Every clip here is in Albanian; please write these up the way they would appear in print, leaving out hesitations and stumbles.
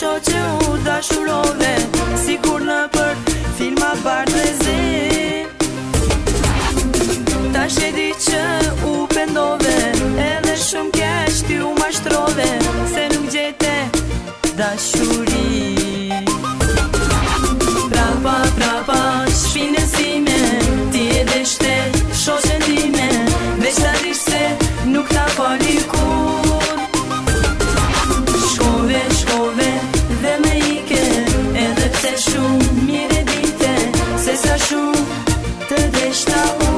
shoh që u dashurove, sikur në për filma bardhëzi. Tash e di që u pendove, edhe shumë keq ty u mashtrove, se nuk gjete dashuri. Prapa, prapa, shpinës time, ti e deshte shoqen time, veç ta dish se nuk ta fali kur. Shkove, shkove dhe me ike, edhe pse shumë mire dite, se sa shumë të deshta unë.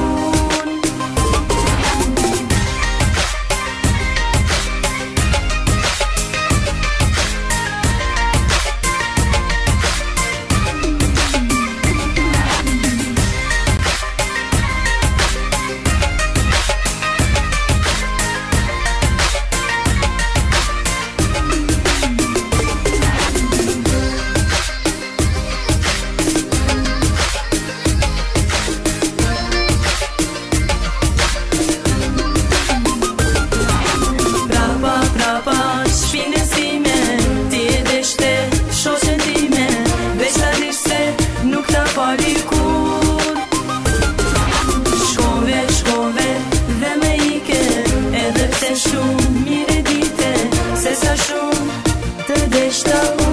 Shkove, shkove dhe me ike, edhe pse shumë mire dite, se sa shumë të deshta unë.